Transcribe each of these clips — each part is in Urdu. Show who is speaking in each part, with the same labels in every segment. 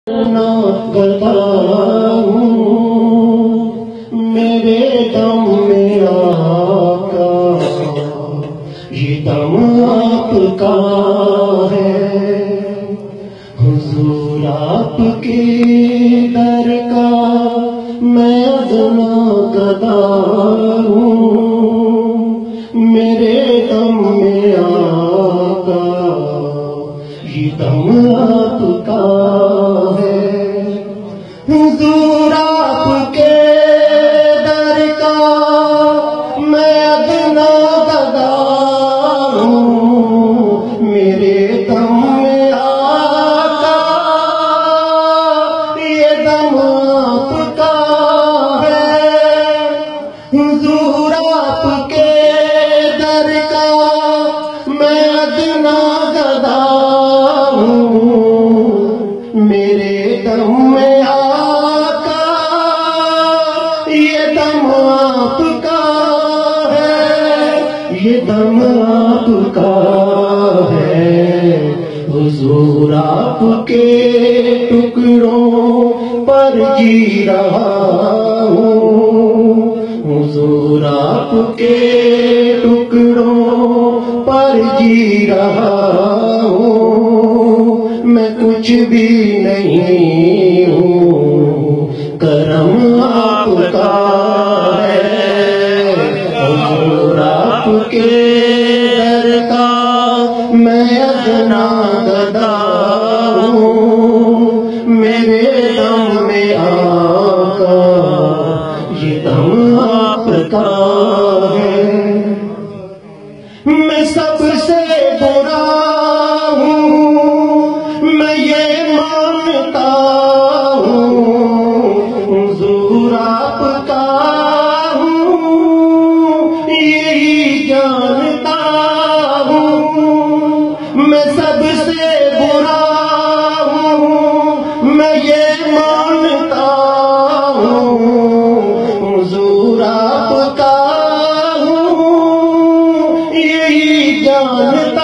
Speaker 1: گدا ہوں میرے دم میں آقا، یہ دم آپ کا ہے، حضور آپ کے در کا میں ادنا گدا ہوں میرے دم میں آقا، یہ دم آپ کا ہے، حضور آپ کے در کا میں ادنا گدا ہوں میرے دم میں آقا، یہ دم آپ کا ہے، حضور آپ کے در کا میں ادنا گدا میرے دم میں آقا، یہ دم آپ کا ہے، یہ دم آپ کا ہے، حضور آپ کے ٹکڑوں پر جی رہا ہوں، حضور آپ کے ٹکڑوں پر جی رہا ہوں، میں کچھ بھی نہیں ہوں، کرم آپ کا ہے، حضور آپ کے در کا میں ادنا گدا ہوں میرے دم میں آقا، یہ دم آپ کا ہے، میں سب سے برا میں یہ مانتا ہوں، حضور آپ کا ہوں یہی جانتا ہوں، میں سب سے برا ہوں میں یہ مانتا ہوں، حضور آپ کا ہوں یہی جانتا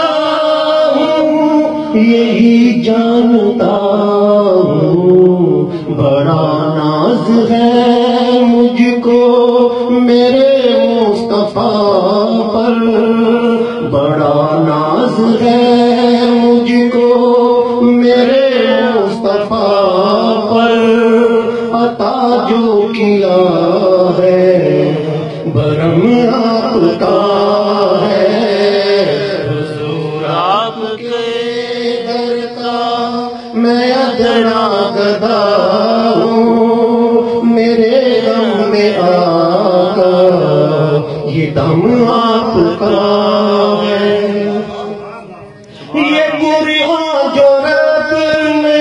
Speaker 1: یہی جانتا ہوں، بڑا ناز ہے مجھ کو میرے مصطفیٰ پر، بڑا ناز ہے مجھ کو میرے مصطفیٰ پر، عطا جو کیا ہے برم آپ کا ہے، حضور آپ کے میں ادنا گدا ہوں میرے دم میں آقا، یہ دم آپ کا ہے، یہ قرآن جو رب نے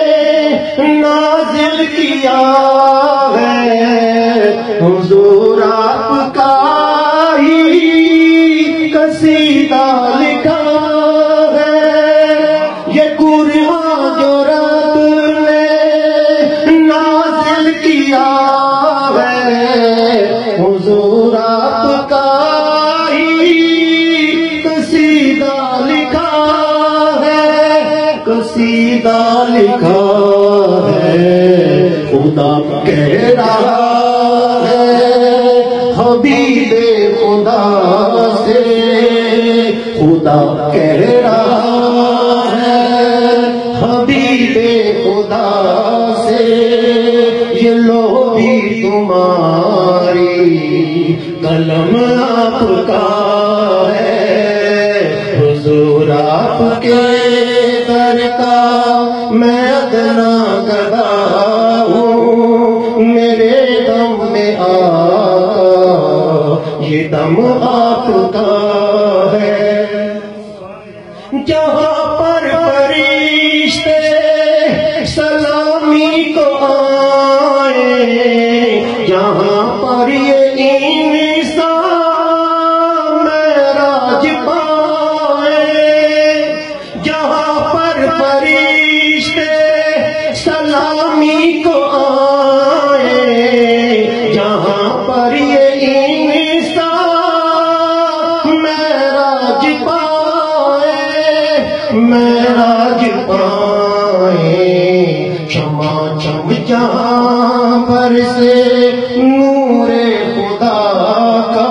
Speaker 1: نازل کیا ہے، حضور آپ کا ہی قصیدہ لکھا ہے، یہ قرآن جو رب نے نازل کیا ہے، حضور آپ کا ہی قصیدہ لکھا ہے، قصیدہ لکھا ہے، خدا کہہ رہا ہے حبیب خدا سے، خدا کہہ رہا حبیب خدا سے، یہ لو بھی تمہاری قلم آپ کا ہے، حضور آپ کے در کا میں ادنا گدا ہوں میرے دم میں آقا، یہ دم آپ کا ہے، جہاں پر فرشتے سلامی کو آئے، جہاں پر یہ انسان معراج پائے، جہاں پر فرشتے سلامی کو آئے، جہاں پر یہ انسان چماچم جہاں پر سے نور خدا کا،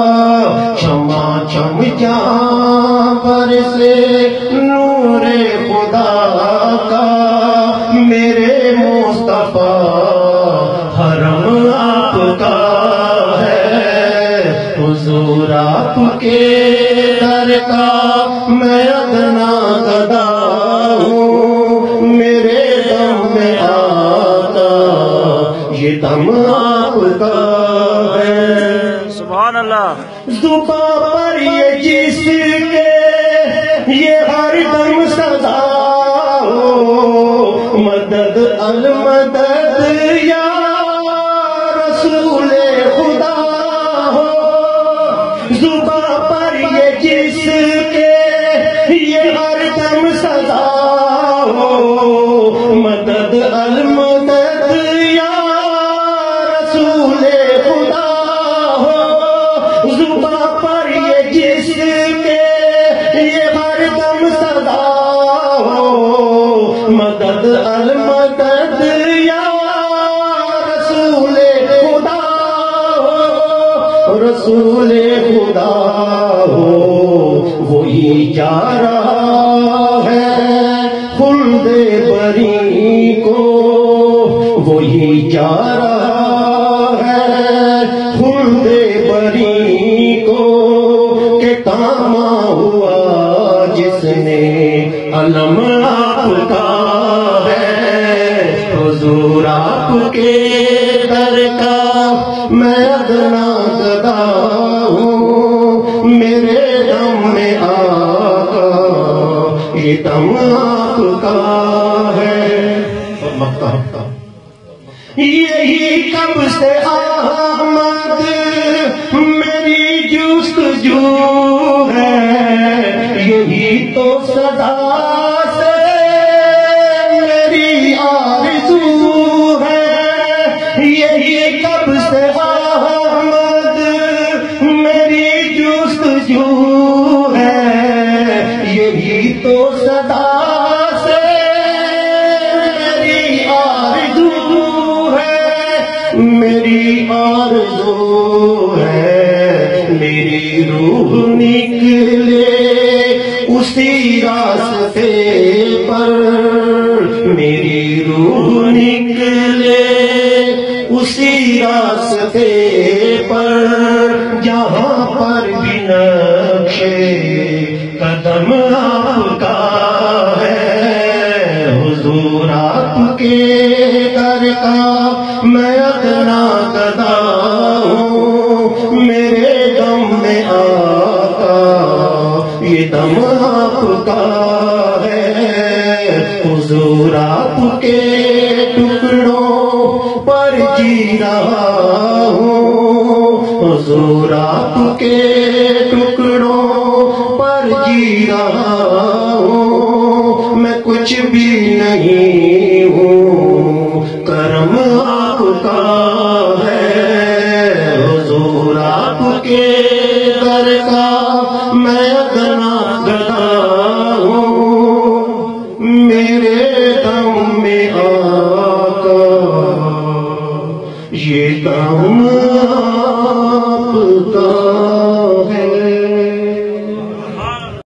Speaker 1: چماچم جہاں پر سے نور خدا کا، میرے مصطفیٰ حرم آپ کا ہے، حضور آپ کے در کا میں ادنا گدا ہوں، میرے دم میں آتا یہ دم آپ کا ہے۔
Speaker 2: سبحان اللہ۔
Speaker 1: زباں پر یہ جس کے یہ ہر دم صدا ہو، مدد المدد یا رسول خدا ہو، زباں پر یہ جس کے یہ ہر دم صدا ہو، مدد المدد یا رسول خدا ہو، زباں پر یہ جس کے یہ ہر دم صدا ہو، مدد المدد یا رسول خدا ہو، رسول خدا ہو، وہی جا رہا ہے خلد بری کو، وہی جا رہا ہے خلد بری کو، کہ تاما ہوا جس نے علم آپ کا ہے، حضور آپ کے در کا میں ادنا گدا ہوں، میرے دم میں آقا یہ دم آپ کا ہے۔ یہی کب سے احمد میری جستجو ہے، یہی تو صدا سے میری آرزو ہے، یہی کب سے احمد میری جستجو ہے، یہی تو صدا سے میری آرزو ہے، میری آرزو ہے، میری روح نکلے اسی راستے پر، میری روح نکلے اسی راستے پر، جہاں پر بھی نقش قدم آپ کا ہے، حضور آپ کے در کا میں ادنا گدا ہوں، میرے دم میں آقا یہ دم آپ کا ہے، حضور آپ کے ٹکڑوں پر جی رہا ہوں، حضور آپ کے ٹکڑوں پر جی رہا ہوں، میں کچھ بھی نہیں ہوں، کرم